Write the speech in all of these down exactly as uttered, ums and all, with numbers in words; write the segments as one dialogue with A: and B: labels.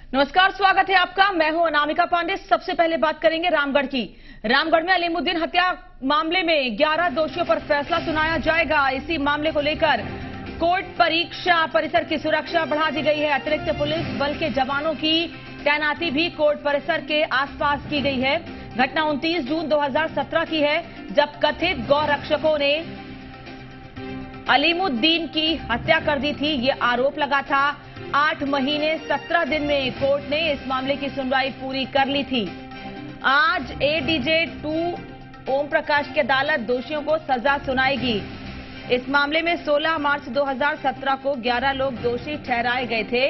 A: नमस्कार, स्वागत है आपका। मैं हूं अनामिका पांडे। सबसे पहले बात करेंगे रामगढ़ की। रामगढ़ में अलीमुद्दीन हत्या मामले में ग्यारह दोषियों पर फैसला सुनाया जाएगा। इसी मामले को लेकर कोर्ट परीक्षा परिसर की सुरक्षा बढ़ा दी गई है। अतिरिक्त पुलिस बल के जवानों की तैनाती भी कोर्ट परिसर के आसपास की गई है। घटना उनतीस जून दो हजार सत्रह की है, जब कथित गौ रक्षकों ने अलीमुद्दीन की हत्या कर दी थी। ये आरोप लगा था। आठ महीने सत्रह दिन में कोर्ट ने इस मामले की सुनवाई पूरी कर ली थी। आज एडीजे टू ओम प्रकाश की अदालत दोषियों को सजा सुनाएगी। इस मामले में सोलह मार्च दो हजार सत्रह को ग्यारह लोग दोषी ठहराए गए थे।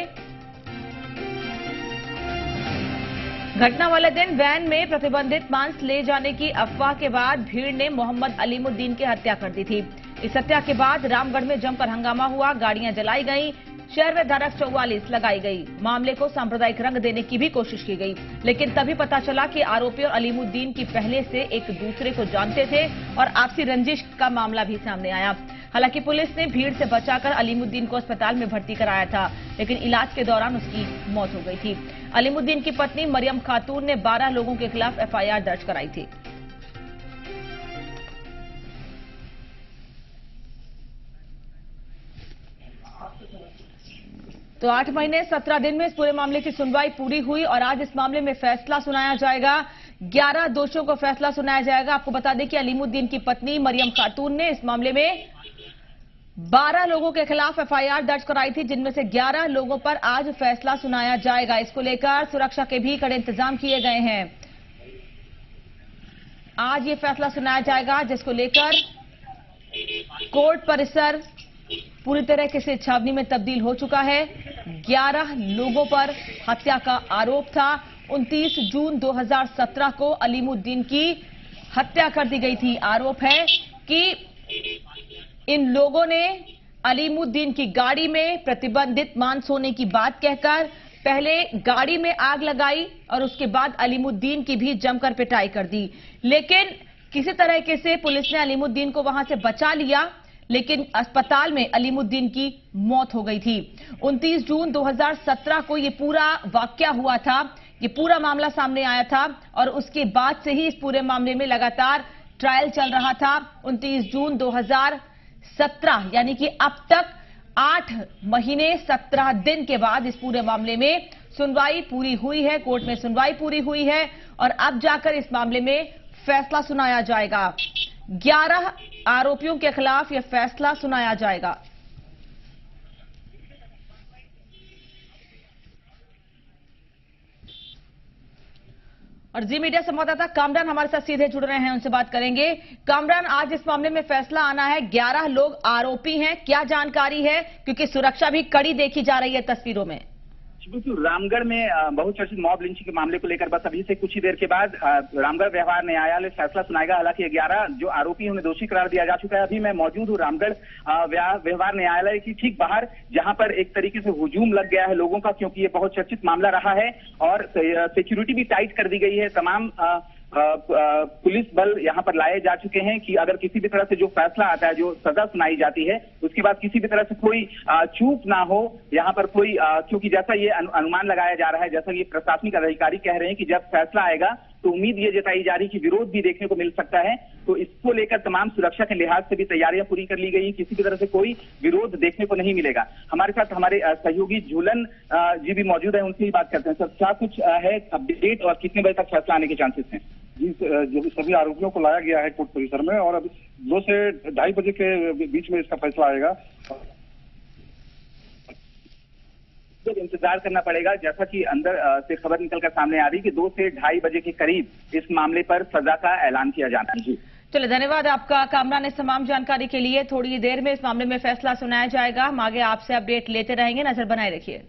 A: घटना वाले दिन वैन में प्रतिबंधित मांस ले जाने की अफवाह के बाद भीड़ ने मोहम्मद अलीमुद्दीन की हत्या कर दी थी। इस हत्या के बाद रामगढ़ में जमकर हंगामा हुआ, गाड़ियां जलाई गईं, शहर में धारा चौवालीस लगाई गई। मामले को सांप्रदायिक रंग देने की भी कोशिश की गई, लेकिन तभी पता चला कि आरोपी और अलीमुद्दीन की पहले से एक दूसरे को जानते थे और आपसी रंजिश का मामला भी सामने आया। हालांकि पुलिस ने भीड़ से बचाकर अलीमुद्दीन को अस्पताल में भर्ती कराया था, लेकिन इलाज के दौरान उसकी मौत हो गई थी। अलीमुद्दीन की पत्नी मरियम खातून ने बारह लोगों के खिलाफ एफआईआर दर्ज कराई थी। तो आठ महीने सत्रह दिन में इस पूरे मामले की सुनवाई पूरी हुई और आज इस मामले में फैसला सुनाया जाएगा। ग्यारह दोषियों को फैसला सुनाया जाएगा। आपको बता दें कि अलीमुद्दीन की पत्नी मरियम खातून ने इस मामले में बारह लोगों के खिलाफ एफआईआर दर्ज कराई थी, जिनमें से ग्यारह लोगों पर आज फैसला सुनाया जाएगा। इसको लेकर सुरक्षा के भी कड़े इंतजाम किए गए हैं। आज ये फैसला सुनाया जाएगा, जिसको लेकर कोर्ट परिसर पूरी तरह से छावनी में तब्दील हो चुका है। ग्यारह लोगों पर हत्या का आरोप था। उनतीस जून दो हजार सत्रह को अलीमुद्दीन की हत्या कर दी गई थी। आरोप है कि इन लोगों ने अलीमुद्दीन की गाड़ी में प्रतिबंधित मांस होने की बात कहकर पहले गाड़ी में आग लगाई और उसके बाद अलीमुद्दीन की भी जमकर पिटाई कर दी। लेकिन किसी तरह से पुलिस ने अलीमुद्दीन को वहां से बचा लिया, लेकिन अस्पताल में अलीमुद्दीन की मौत हो गई थी। उनतीस जून दो हजार सत्रह को यह पूरा वाकया हुआ था, ये पूरा मामला सामने आया था और उसके बाद से ही इस पूरे मामले में लगातार ट्रायल चल रहा था। उनतीस जून दो हजार सत्रह यानी कि अब तक आठ महीने सत्रह दिन के बाद इस पूरे मामले में सुनवाई पूरी हुई है। कोर्ट में सुनवाई पूरी हुई है और अब जाकर इस मामले में फैसला सुनाया जाएगा। ग्यारह आरोपियों के खिलाफ यह फैसला सुनाया जाएगा। और जी मीडिया संवाददाता कामरान हमारे साथ सीधे जुड़ रहे हैं, उनसे बात करेंगे। कामरान, आज इस मामले में फैसला आना है। ग्यारह लोग आरोपी हैं, क्या जानकारी है? क्योंकि सुरक्षा भी कड़ी देखी जा रही है तस्वीरों में।
B: बिल्कुल, रामगढ़ में बहुचर्चित मॉब लिंचिंग के मामले को लेकर बस अभी से कुछ ही देर के बाद रामगढ़ व्यवहार न्यायालय फैसला सुनाएगा। हालांकि ग्यारह जो आरोपी हैं उन्हें दोषी करार दिया जा चुका है। अभी मैं मौजूद हूँ रामगढ़ व्यवहार न्यायालय की ठीक बाहर, जहां पर एक तरीके से हुजूम लग गया है लोगों का, क्योंकि ये बहुत चर्चित मामला रहा है और सिक्योरिटी भी टाइट कर दी गई है। तमाम पुलिस बल यहां पर लाए जा चुके हैं कि अगर किसी भी तरह से जो फैसला आता है, जो सजा सुनाई जाती है, उसके बाद किसी भी तरह से कोई चूक ना हो यहां पर कोई, क्योंकि जैसा ये अनुमान लगाया जा रहा है, जैसा ये प्रशासनिक अधिकारी कह रहे हैं कि जब फैसला आएगा तो उम्मीद ये जताई जा रही कि विरोध भी देखने को मिल सकता है। तो इसको लेकर तमाम सुरक्षा के लिहाज से भी तैयारियां पूरी कर ली गई। किसी भी तरह से कोई विरोध देखने को नहीं मिलेगा। हमारे साथ हमारे सहयोगी झूलन जी भी मौजूद है, उनसे ही बात करते हैं। सर, क्या कुछ है अपडेट और कितने बजे तक फैसला आने के चांसेस हैं?
C: जी, जो सभी आरोपियों को लाया गया है कोर्ट परिसर में और अभी दो से ढाई बजे के बीच में इसका फैसला आएगा।
B: तो इंतजार करना पड़ेगा, जैसा कि अंदर से खबर निकलकर सामने आ रही कि दो से ढाई बजे के करीब इस मामले पर सजा का ऐलान किया जाना है। जी
A: चलिए, धन्यवाद आपका कामरान इस तमाम जानकारी के लिए। थोड़ी देर में इस मामले में फैसला सुनाया जाएगा। हम आगे आपसे अपडेट लेते रहेंगे, नजर बनाए रखिए।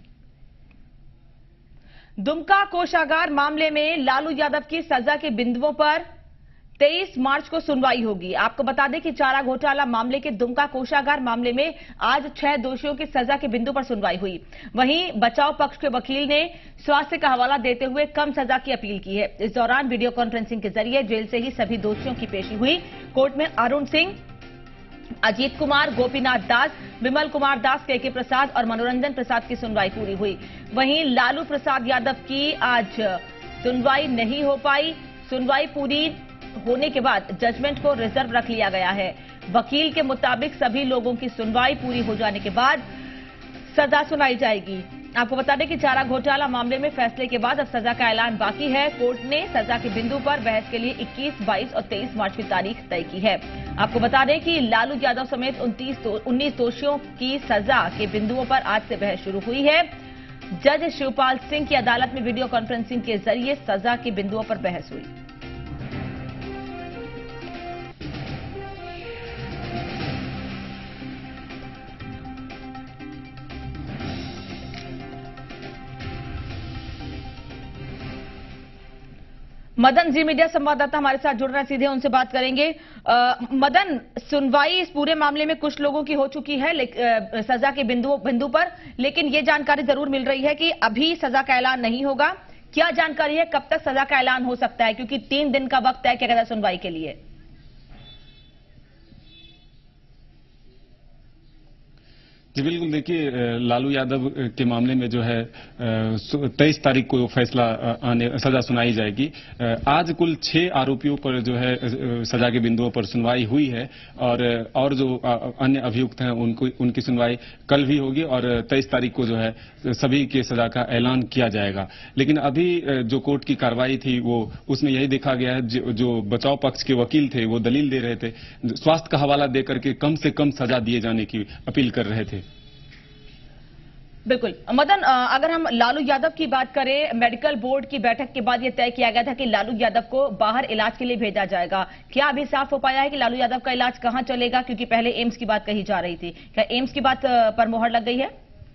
A: दुमका कोषागार मामले में लालू यादव की सजा के बिंदुओं पर तेईस मार्च को सुनवाई होगी। आपको बता दें कि चारा घोटाला मामले के दुमका कोषागार मामले में आज छह दोषियों की सजा के बिंदु पर सुनवाई हुई। वहीं बचाव पक्ष के वकील ने स्वास्थ्य का हवाला देते हुए कम सजा की अपील की है। इस दौरान वीडियो कॉन्फ्रेंसिंग के जरिए जेल से ही सभी दोषियों की पेशी हुई। कोर्ट में अरुण सिंह, अजीत कुमार, गोपीनाथ दास, विमल कुमार दास, के के प्रसाद और मनोरंजन प्रसाद की सुनवाई पूरी हुई। वहीं लालू प्रसाद यादव की आज सुनवाई नहीं हो पाई। सुनवाई पूरी होने के बाद जजमेंट को रिजर्व रख लिया गया है। वकील के मुताबिक सभी लोगों की सुनवाई पूरी हो जाने के बाद सजा सुनाई जाएगी। आपको बता दें कि चारा घोटाला मामले में फैसले के बाद अब सजा का ऐलान बाकी है। कोर्ट ने सजा के बिंदु पर बहस के लिए इक्कीस, बाईस और तेईस मार्च की तारीख तय की है। आपको बता दें कि लालू यादव समेत उनतीस उन्नीस दोषियों की सजा के बिंदुओं पर आज से बहस शुरू हुई है। जज शिवपाल सिंह की अदालत में वीडियो कॉन्फ्रेंसिंग के जरिए सजा के बिंदुओं पर बहस हुई। मदन जी मीडिया संवाददाता हमारे साथ जुड़ रहे हैं, सीधे उनसे बात करेंगे। आ, मदन, सुनवाई इस पूरे मामले में कुछ लोगों की हो चुकी है ले, आ, सजा के बिंदु बिंदु पर, लेकिन ये जानकारी जरूर मिल रही है कि अभी सजा का ऐलान नहीं होगा। क्या जानकारी है, कब तक सजा का ऐलान हो सकता है, क्योंकि तीन दिन का वक्त है क्या कहता है सुनवाई के लिए?
D: जी बिल्कुल, देखिए लालू यादव के मामले में जो है तेईस तारीख को फैसला आने सजा सुनाई जाएगी। आज कुल छह आरोपियों पर जो है सजा के बिंदुओं पर सुनवाई हुई है और और जो अन्य अभियुक्त हैं उनको उनकी सुनवाई कल भी होगी और तेईस तारीख को जो है सभी के सजा का ऐलान किया जाएगा। लेकिन अभी जो कोर्ट की कार्रवाई थी वो उसमें यही देखा गया है, जो, जो बचाव पक्ष के वकील थे वो दलील दे रहे थे, स्वास्थ्य का हवाला देकर के कम से कम सजा दिए जाने की अपील कर रहे थे।
A: बिल्कुल मदन, अगर हम लालू यादव की बात करें, मेडिकल बोर्ड की बैठक के बाद यह तय किया गया था कि लालू यादव को बाहर इलाज के लिए भेजा जाएगा। क्या अभी साफ हो पाया है कि लालू यादव का इलाज कहां चलेगा, क्योंकि पहले एम्स की बात कही जा रही थी? क्या एम्स की बात पर मोहर लग गई है?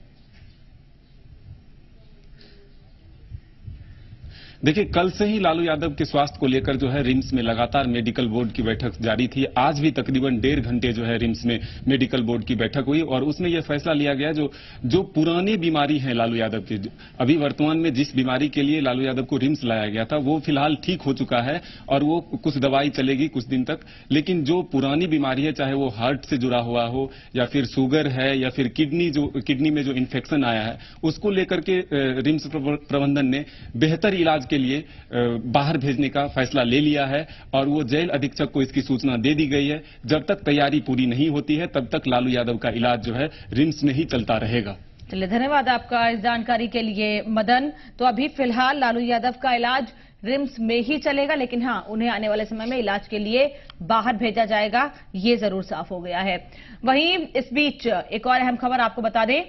D: देखिए, कल से ही लालू यादव के स्वास्थ्य को लेकर जो है रिम्स में लगातार मेडिकल बोर्ड की बैठक जारी थी। आज भी तकरीबन डेढ़ घंटे जो है रिम्स में मेडिकल बोर्ड की बैठक हुई और उसमें यह फैसला लिया गया जो जो पुरानी बीमारी है लालू यादव की, अभी वर्तमान में जिस बीमारी के लिए लालू यादव को रिम्स लाया गया था वो फिलहाल ठीक हो चुका है और वो कुछ दवाई चलेगी कुछ दिन तक। लेकिन जो पुरानी बीमारी है, चाहे वो हार्ट से जुड़ा हुआ हो या फिर शुगर है या फिर किडनी जो किडनी में जो इन्फेक्शन आया है, उसको लेकर के रिम्स प्रबंधन ने बेहतर इलाज के लिए बाहर भेजने का फैसला ले लिया है और वो जेल अधीक्षक को इसकी सूचना दे दी गई है। जब तक तैयारी पूरी नहीं होती है तब तक लालू यादव का इलाज जो है रिम्स में ही चलता रहेगा।
A: चलिए, धन्यवाद आपका इस जानकारी के लिए मदन। तो अभी फिलहाल लालू यादव का इलाज रिम्स में ही चलेगा, लेकिन हाँ, उन्हें आने वाले समय में इलाज के लिए बाहर भेजा जाएगा, ये जरूर साफ हो गया है। वहीं इस बीच एक और अहम खबर आपको बता दें,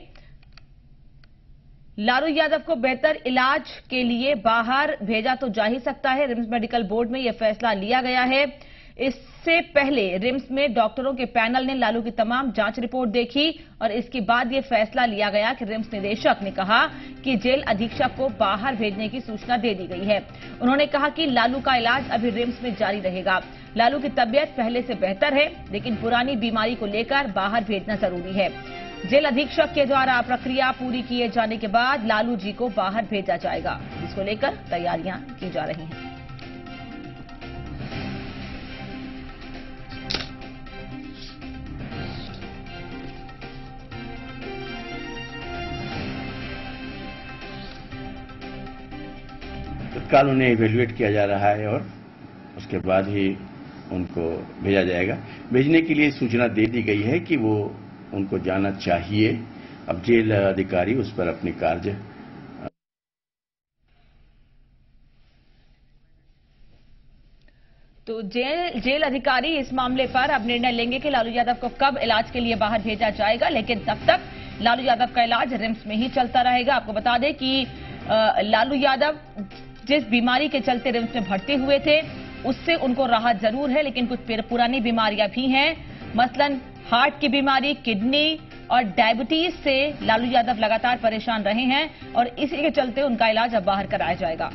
A: लालू यादव को बेहतर इलाज के लिए बाहर भेजा तो जा ही सकता है। रिम्स मेडिकल बोर्ड में यह फैसला लिया गया है। इससे पहले रिम्स में डॉक्टरों के पैनल ने लालू की तमाम जांच रिपोर्ट देखी और इसके बाद यह फैसला लिया गया कि रिम्स निदेशक ने कहा कि जेल अधीक्षक को बाहर भेजने की सूचना दे दी गई है। उन्होंने कहा कि लालू का इलाज अभी रिम्स में जारी रहेगा। लालू की तबीयत पहले से बेहतर है, लेकिन पुरानी बीमारी को लेकर बाहर भेजना जरूरी है। जेल अधीक्षक के द्वारा प्रक्रिया पूरी किए जाने के बाद लालू जी को बाहर भेजा जाएगा, जिसको लेकर तैयारियां की जा रही हैं।
E: तत्काल उन्हें इवेल्युएट किया जा रहा है और उसके बाद ही उनको भेजा जाएगा। भेजने के लिए सूचना दे दी गई है कि वो उनको जाना चाहिए। अब जेल अधिकारी उस पर अपनी कार्य
A: तो जेल जेल अधिकारी इस मामले पर अब निर्णय लेंगे कि लालू यादव को कब इलाज के लिए बाहर भेजा जाएगा, लेकिन तब तक लालू यादव का इलाज रिम्स में ही चलता रहेगा। आपको बता दें कि लालू यादव जिस बीमारी के चलते रिम्स में भर्ती हुए थे उससे उनको राहत जरूर है, लेकिन कुछ पुरानी बीमारियां भी हैं। मसलन हार्ट की बीमारी, किडनी और डायबिटीज से लालू यादव लगातार परेशान रहे हैं और इसी के चलते उनका इलाज अब बाहर कराया जाएगा।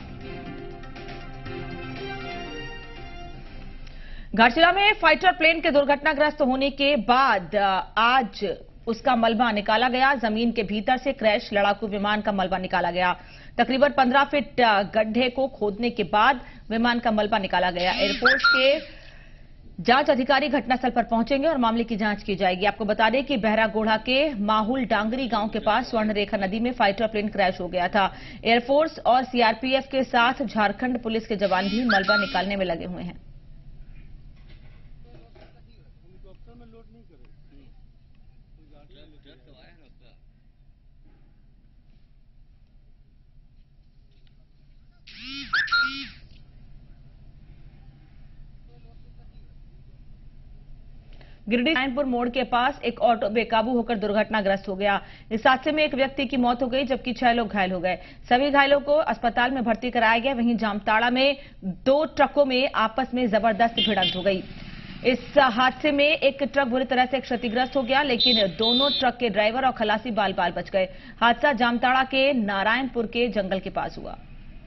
A: घाटशिला में फाइटर प्लेन के दुर्घटनाग्रस्त होने के बाद आज उसका मलबा निकाला गया। जमीन के भीतर से क्रैश लड़ाकू विमान का मलबा निकाला गया। तकरीबन पंद्रह फीट गड्ढे को खोदने के बाद विमान का मलबा निकाला गया। एयरपोर्ट के जांच अधिकारी घटनास्थल पर पहुंचेंगे और मामले की जांच की जाएगी। आपको बता दें कि बहरागोढ़ा के माहुल डांगरी गांव के पास स्वर्णरेखा नदी में फाइटर प्लेन क्रैश हो गया था। एयरफोर्स और सीआरपीएफ के साथ झारखंड पुलिस के जवान भी मलबा निकालने में लगे हुए हैं। गिरिडीह नारायणपुर मोड़ के पास एक ऑटो बेकाबू होकर दुर्घटनाग्रस्त हो गया। इस हादसे में एक व्यक्ति की मौत हो गई जबकि छह लोग घायल हो गए। सभी घायलों को अस्पताल में भर्ती कराया गया। वहीं जामताड़ा में दो ट्रकों में आपस में जबरदस्त भिड़ंत हो गई। इस हादसे में एक ट्रक बुरी तरह से क्षतिग्रस्त हो गया, लेकिन दोनों ट्रक के ड्राइवर और खलासी बाल बाल बच गए। हादसा जामताड़ा के नारायणपुर के जंगल के पास हुआ।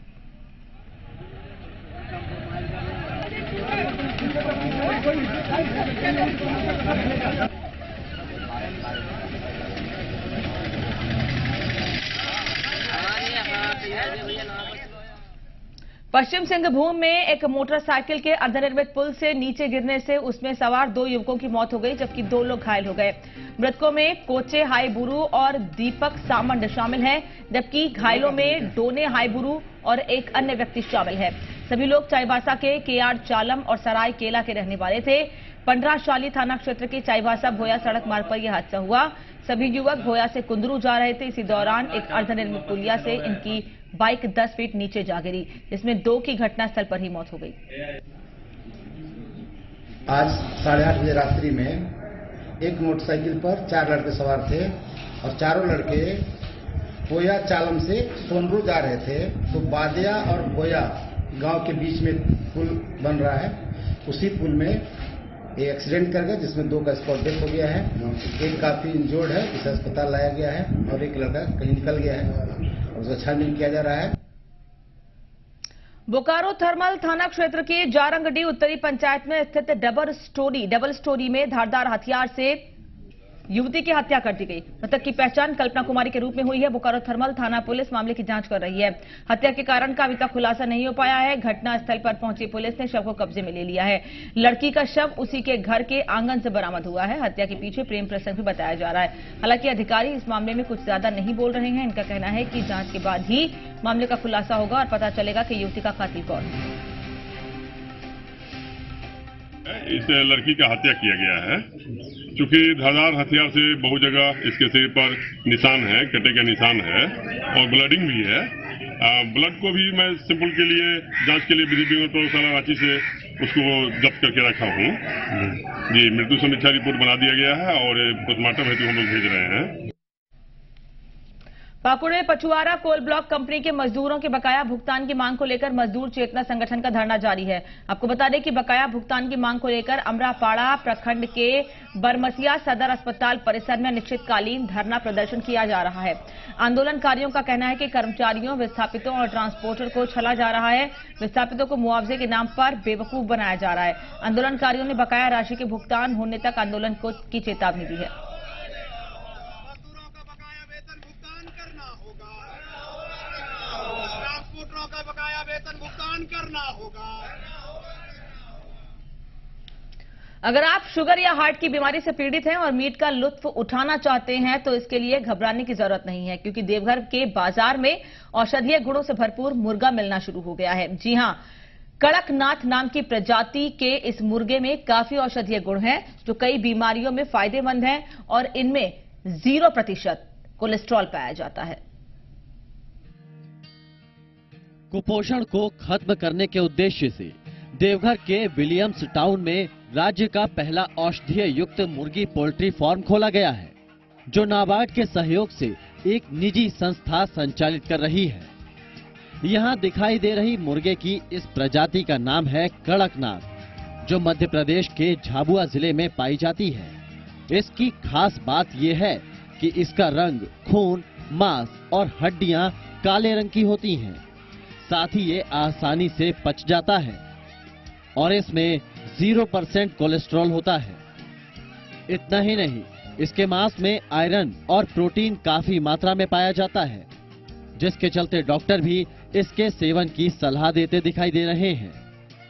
A: पश्चिम सिंहभूम में एक मोटरसाइकिल के अर्धनिर्मित पुल से नीचे गिरने से उसमें सवार दो युवकों की मौत हो गई जबकि दो लोग घायल हो गए। मृतकों में कोचे हाईबुरु और दीपक सामंड शामिल हैं, जबकि घायलों में डोने हाईबुरु और एक अन्य व्यक्ति शामिल है। सभी लोग चाईबासा के केआर चालम और सराय केला के रहने वाले थे। पंडराशाली थाना क्षेत्र के चाईबासा भोया सड़क मार्ग पर यह हादसा हुआ। सभी युवक भोया से कुंदरू जा रहे थे। इसी दौरान एक अर्धनिर्मित पुलिया से इनकी बाइक दस फीट नीचे जा गिरी, जिसमें दो की घटनास्थल पर ही मौत हो गई।
F: आज साढ़े आठ बजे रात्रि में एक मोटरसाइकिल पर चार लड़के सवार थे और चारों लड़के भोया चालम से सोनरू जा रहे थे। तो बादिया और भोया गांव के बीच में पुल बन रहा है। उसी पुल में एक एक्सीडेंट कर गया जिसमें दो का स्पॉट डेथ हो गया है। एक काफी इंजोर्ड है, इसे अस्पताल लाया गया है और एक लड़का कहीं निकल गया है और उसका छानबीन किया जा रहा है।
A: बोकारो थर्मल थाना क्षेत्र के जारंगडी उत्तरी पंचायत में स्थित डबल स्टोरी डबल स्टोरी में धारदार हथियार से युवती की हत्या कर दी गई। मृतक की पहचान कल्पना कुमारी के रूप में हुई है। बोकारो थर्मल थाना पुलिस मामले की जांच कर रही है। हत्या के कारण का अभी तक खुलासा नहीं हो पाया है। घटनास्थल पर पहुंची पुलिस ने शव को कब्जे में ले लिया है। लड़की का शव उसी के घर के आंगन से बरामद हुआ है। हत्या के पीछे प्रेम प्रसंग भी बताया जा रहा है। हालांकि अधिकारी इस मामले में कुछ ज्यादा नहीं बोल रहे हैं। इनका कहना है कि जांच के बाद ही मामले का खुलासा होगा और पता चलेगा कि युवती का कातिल कौन है।
G: इस लड़की का हत्या किया गया है। चूंकि धारदार हथियार से बहुत जगह इसके सिर पर निशान है, कटे का निशान है और ब्लडिंग भी है। आ, ब्लड को भी मैं सैंपल के लिए जांच के लिए विधि विज्ञान प्रयोगशाला रांची से उसको जब्त करके रखा हूँ। जी, मृत्यु समीक्षा रिपोर्ट बना दिया गया है और पोस्टमार्टम हेतु हम लोग भेज रहे हैं।
A: पाकुड़ में पछुआरा कोल ब्लॉक कंपनी के मजदूरों के बकाया भुगतान की मांग को लेकर मजदूर चेतना संगठन का धरना जारी है। आपको बता दें कि बकाया भुगतान की मांग को लेकर अमरापाड़ा प्रखंड के बरमसिया सदर अस्पताल परिसर में अनिश्चितकालीन धरना प्रदर्शन किया जा रहा है। आंदोलनकारियों का कहना है कि कर्मचारियों, विस्थापितों और ट्रांसपोर्टर को छला जा रहा है। विस्थापितों को मुआवजे के नाम पर बेवकूफ बनाया जा रहा है। आंदोलनकारियों ने बकाया राशि के भुगतान होने तक आंदोलन को की चेतावनी दी है।
H: का बकाया वेतन भुगतान करना होगा।
A: अगर आप शुगर या हार्ट की बीमारी से पीड़ित हैं और मीट का लुत्फ उठाना चाहते हैं तो इसके लिए घबराने की जरूरत नहीं है, क्योंकि देवघर के बाजार में औषधीय गुणों से भरपूर मुर्गा मिलना शुरू हो गया है। जी हां, कड़कनाथ नाम की प्रजाति के इस मुर्गे में काफी औषधीय गुण हैं जो कई बीमारियों में फायदेमंद हैं और इनमें जीरो प्रतिशत कोलेस्ट्रॉल पाया जाता है।
I: कुपोषण को खत्म करने के उद्देश्य से देवघर के विलियम्स टाउन में राज्य का पहला औषधीय युक्त मुर्गी पोल्ट्री फार्म खोला गया है, जो नाबार्ड के सहयोग से एक निजी संस्था संचालित कर रही है। यहाँ दिखाई दे रही मुर्गे की इस प्रजाति का नाम है कड़कनाथ, जो मध्य प्रदेश के झाबुआ जिले में पाई जाती है। इसकी खास बात यह है कि इसका रंग, खून, मांस और हड्डियां काले रंग की होती हैं। साथ ही ये आसानी से पच जाता है और इसमें जीरो परसेंट कोलेस्ट्रॉल होता है। इतना ही नहीं, इसके मांस में आयरन और प्रोटीन काफी मात्रा में पाया जाता है, जिसके चलते डॉक्टर भी इसके सेवन की सलाह देते दिखाई दे रहे हैं।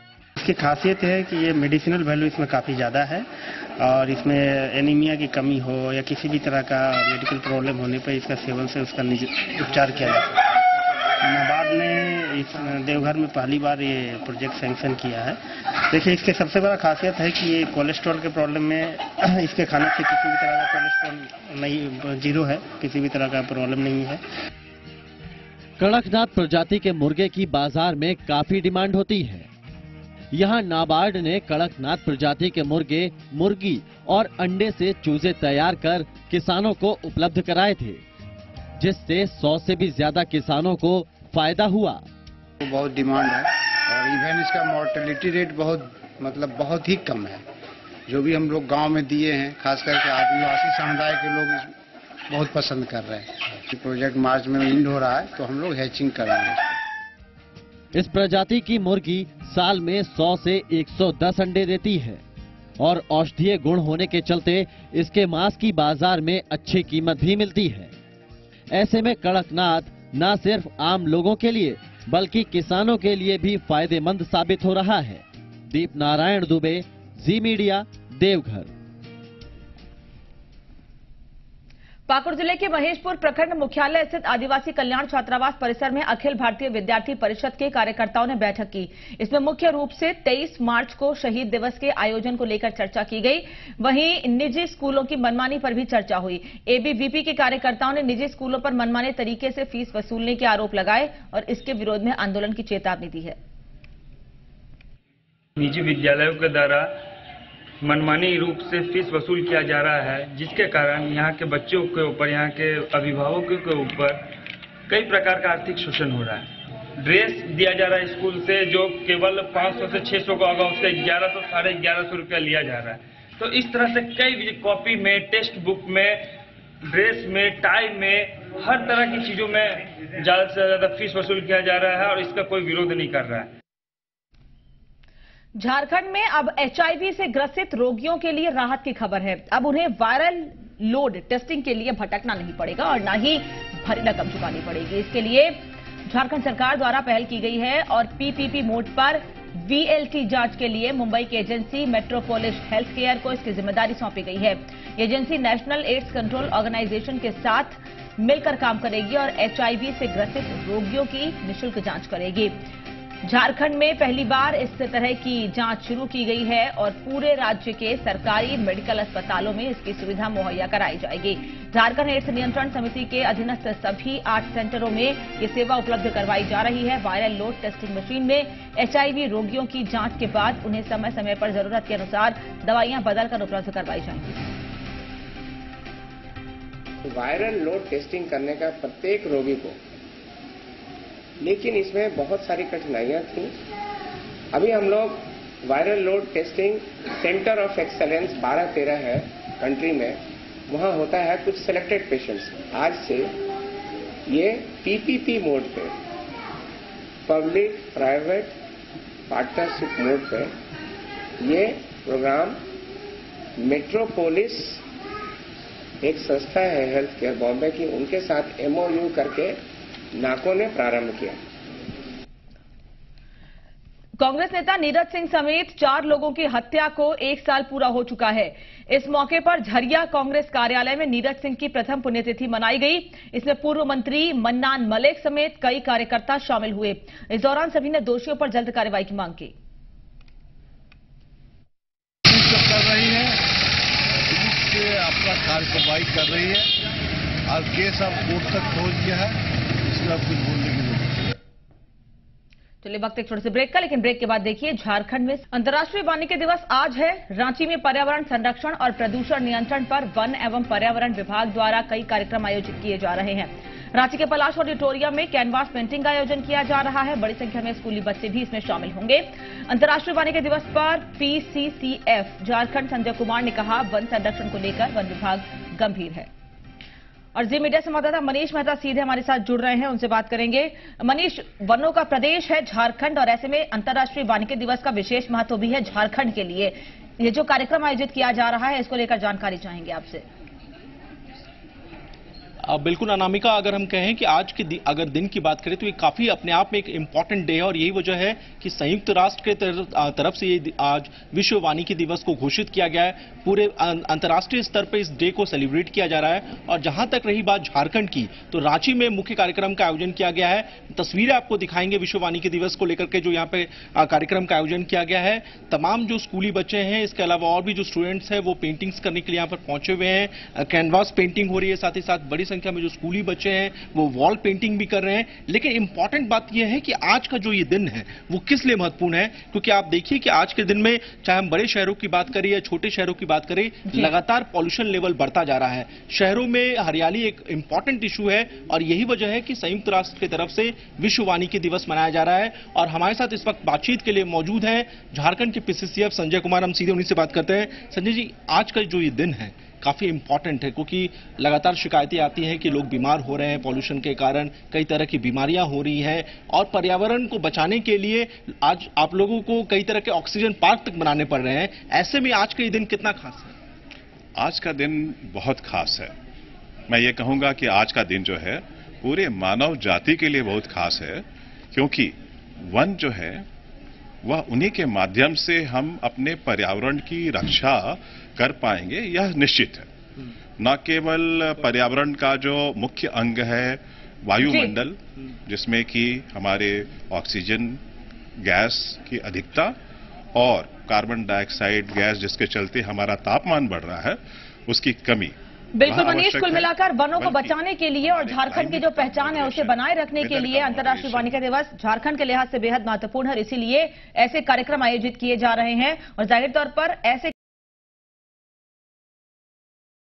J: इसकी खासियत है कि ये मेडिसिनल वैल्यू इसमें काफ़ी ज़्यादा है और इसमें एनीमिया की कमी हो या किसी भी तरह का मेडिकल प्रॉब्लम होने पर इसका सेवन से उसका उपचार किया जाता है। नाबार्ड ने इस देवघर में पहली बार ये प्रोजेक्ट सैंक्शन किया है। देखिए, इसके सबसे बड़ा खासियत है कि ये कोलेस्ट्रॉल के प्रॉब्लम में इसके खाने से किसी भी तरह का कोलेस्ट्रॉल नहीं, जीरो है, किसी भी तरह का प्रॉब्लम नहीं है।
I: कड़कनाथ प्रजाति के मुर्गे की बाजार में काफी डिमांड होती है। यहाँ नाबार्ड ने कड़कनाथ प्रजाति के मुर्गे, मुर्गी और अंडे से चूजे तैयार कर किसानों को उपलब्ध कराए थे, जिससे सौ से भी ज्यादा किसानों को फायदा हुआ।
K: बहुत डिमांड है और इवन इसका मोर्टेलिटी रेट बहुत मतलब बहुत ही कम है। जो भी हम लोग गांव में दिए हैं, खास करके आदिवासी समुदाय के लोग इस बहुत पसंद कर रहे हैं। प्रोजेक्ट मार्च में इंड हो रहा है तो हम लोग हैचिंग कर रहे हैं।
I: इस प्रजाति की मुर्गी साल में सौ से एक सौ दस अंडे देती है और औषधीय गुण होने के चलते इसके मांस की बाजार में अच्छी कीमत भी मिलती है। ऐसे में कड़कनाथ न सिर्फ आम लोगों के लिए बल्कि किसानों के लिए भी फायदेमंद साबित हो रहा है। Deep Narayan Dubey, Zee media, Deoghar.
A: पाकुड़ जिले के महेशपुर प्रखंड मुख्यालय स्थित आदिवासी कल्याण छात्रावास परिसर में अखिल भारतीय विद्यार्थी परिषद के कार्यकर्ताओं ने बैठक की। इसमें मुख्य रूप से तेईस मार्च को शहीद दिवस के आयोजन को लेकर चर्चा की गई। वहीं निजी स्कूलों की मनमानी पर भी चर्चा हुई। एबीवीपी के कार्यकर्ताओं ने निजी स्कूलों पर मनमाने तरीके से फीस वसूलने के आरोप लगाए और इसके विरोध में आंदोलन की चेतावनी दी है।
L: निजी विद्यालयों के द्वारा मनमानी रूप से फीस वसूल किया जा रहा है, जिसके कारण यहाँ के बच्चों के ऊपर, यहाँ के अभिभावकों के ऊपर कई प्रकार का आर्थिक शोषण हो रहा है। ड्रेस दिया जा रहा है स्कूल से, जो केवल पाँच सौ से छह सौ का होगा, उससे ग्यारह सौ साढ़े ग्यारह सौ रुपया लिया जा रहा है। तो इस तरह से कई कॉपी में, टेक्स्ट बुक में, ड्रेस में, टाई में, हर तरह की चीजों में ज्यादा से ज्यादा फीस वसूल किया जा रहा है और इसका कोई विरोध नहीं कर रहा है।
A: झारखंड में अब एचआईवी से ग्रसित रोगियों के लिए राहत की खबर है। अब उन्हें वायरल लोड टेस्टिंग के लिए भटकना नहीं पड़ेगा और न ही भारी रकम चुकानी पड़ेगी। इसके लिए झारखंड सरकार द्वारा पहल की गई है और पीपीपी मोड पर वीएलटी जांच के लिए मुंबई की एजेंसी मेट्रोपोलिस हेल्थ केयर को इसकी जिम्मेदारी सौंपी गई है। Agency national AIDS control organisation के साथ मिलकर काम करेगी और एचआईवी से ग्रसित रोगियों की निःशुल्क जांच करेगी। झारखंड में पहली बार इस तरह की जांच शुरू की गई है और पूरे राज्य के सरकारी मेडिकल अस्पतालों में इसकी सुविधा मुहैया कराई जाएगी। झारखंड एड्स नियंत्रण समिति के अधीनस्थ सभी आठ सेंटरों में ये सेवा उपलब्ध करवाई जा रही है। वायरल लोड टेस्टिंग मशीन में एचआईवी रोगियों की जांच के बाद उन्हें समय समय पर जरूरत के अनुसार दवाइयां बदलकर उपलब्ध करवाई जाएंगी।
M: वायरल लोड टेस्टिंग करने का प्रत्येक रोगी को, लेकिन इसमें बहुत सारी कठिनाइयां थी। अभी हम लोग viral load testing centre of excellence बारह तेरह है कंट्री में, वहां होता है कुछ सिलेक्टेड पेशेंट्स। आज से ये पीपीपी मोड पे, पब्लिक प्राइवेट पार्टनरशिप मोड पे ये प्रोग्राम मेट्रोपोलिस एक संस्था है हेल्थ केयर बॉम्बे की, उनके साथ एमओयू करके नाको ने प्रारंभ किया।
A: कांग्रेस नेता नीरज सिंह समेत चार लोगों की हत्या को एक साल पूरा हो चुका है। इस मौके पर झरिया कांग्रेस कार्यालय में नीरज सिंह की प्रथम पुण्यतिथि मनाई गई। इसमें पूर्व मंत्री मन्नान मलिक समेत कई कार्यकर्ता शामिल हुए। इस दौरान सभी ने दोषियों पर जल्द कार्रवाई की मांग की।
N: कर रही है, पुलिस से अपना कार्रवाई कर रही है और केस अब कोर्ट तक पहुंच गया है, इसमें अब कुछ बोलने की जरूरत है।
A: चलिए वक्त एक छोटे से ब्रेक का, लेकिन ब्रेक के बाद देखिए झारखंड में अंतर्राष्ट्रीय वानिकी दिवस आज है। रांची में पर्यावरण संरक्षण और प्रदूषण नियंत्रण पर वन एवं पर्यावरण विभाग द्वारा कई कार्यक्रम आयोजित किए जा रहे हैं। रांची के पलाश ऑडिटोरियम में कैनवास पेंटिंग का आयोजन किया जा रहा है। बड़ी संख्या में स्कूली बच्चे भी इसमें शामिल होंगे। अंतर्राष्ट्रीय वानिकी दिवस पर पीसीसीएफ झारखंड संजय कुमार ने कहा, वन संरक्षण को लेकर वन विभाग गंभीर है। और जी मीडिया संवाददाता मनीष मेहता सीधे हमारे साथ जुड़ रहे हैं, उनसे बात करेंगे। मनीष, वनों का प्रदेश है झारखंड और ऐसे में अंतर्राष्ट्रीय वानिकी दिवस का विशेष महत्व भी है झारखंड के लिए। ये जो कार्यक्रम आयोजित किया जा रहा है, इसको लेकर जानकारी चाहेंगे आपसे।
O: अब बिल्कुल अनामिका, अगर हम कहें कि आज के दि, अगर दिन की बात करें तो ये काफी अपने आप में एक इम्पॉर्टेंट डे है और यही वजह है कि संयुक्त राष्ट्र के तरफ, तरफ से ये आज विश्व वानिकी दिवस को घोषित किया गया है। पूरे अंतर्राष्ट्रीय स्तर पर इस डे को सेलिब्रेट किया जा रहा है। और जहां तक रही बात झारखंड की, तो रांची में मुख्य कार्यक्रम का आयोजन किया गया है। तस्वीरें आपको दिखाएंगे विश्व वानिकी दिवस को लेकर के जो यहाँ पे कार्यक्रम का आयोजन किया गया है। तमाम जो स्कूली बच्चे हैं, इसके अलावा और भी जो स्टूडेंट्स हैं, वो पेंटिंग्स करने के लिए यहाँ पर पहुंचे हुए हैं। कैनवास पेंटिंग हो रही है, साथ ही साथ बड़ी संख्या में जो स्कूली बच्चे हैं वो वॉल पेंटिंग भी कर रहे हैं। लेकिन इंपॉर्टेंट बात यह है कि आज का जो ये दिन है वो किस लिए महत्वपूर्ण है, क्योंकि आप देखिए कि आज के दिन में चाहे हम बड़े शहरों की बात करें या छोटे शहरों की बात करें, लगातार पॉल्यूशन लेवल बढ़ता जा रहा है। शहरों में हरियाली एक इंपॉर्टेंट इशू है और यही वजह है कि संयुक्त राष्ट्र की तरफ से विश्व वानिकी दिवस मनाया जा रहा है। और हमारे साथ इस वक्त बातचीत के लिए मौजूद हैं झारखंड के पीसीसीएफ संजय कुमार। हम सीधे उन्हीं से बात करते हैं। संजय जी, आज का जो ये दिन है काफी इंपॉर्टेंट है, क्योंकि लगातार शिकायतें आती हैं कि लोग बीमार हो रहे हैं पॉल्यूशन के कारण, कई तरह की बीमारियां हो रही हैं और पर्यावरण को बचाने के लिए आज आप लोगों को कई तरह के ऑक्सीजन पार्क तक बनाने पड़ रहे हैं। ऐसे में आज का ये दिन कितना खास है?
P: आज का दिन बहुत खास है। मैं ये कहूंगा कि आज का दिन जो है पूरे मानव जाति के लिए बहुत खास है, क्योंकि वन जो है वह उन्हीं के माध्यम से हम अपने पर्यावरण की रक्षा कर पाएंगे, यह निश्चित है। न केवल पर्यावरण का जो मुख्य अंग है वायुमंडल, जिसमें कि हमारे ऑक्सीजन गैस की अधिकता और कार्बन डाइऑक्साइड गैस जिसके चलते हमारा तापमान बढ़ रहा है, उसकी कमी।
A: बिल्कुल मनीष, कुल मिलाकर वनों को बचाने के लिए और झारखंड की जो पहचान है उसे बनाए रखने के लिए अंतर्राष्ट्रीय वानिकी दिवस झारखंड के लिहाज से बेहद महत्वपूर्ण है। इसीलिए ऐसे कार्यक्रम आयोजित किए जा रहे हैं और जाहिर तौर पर ऐसे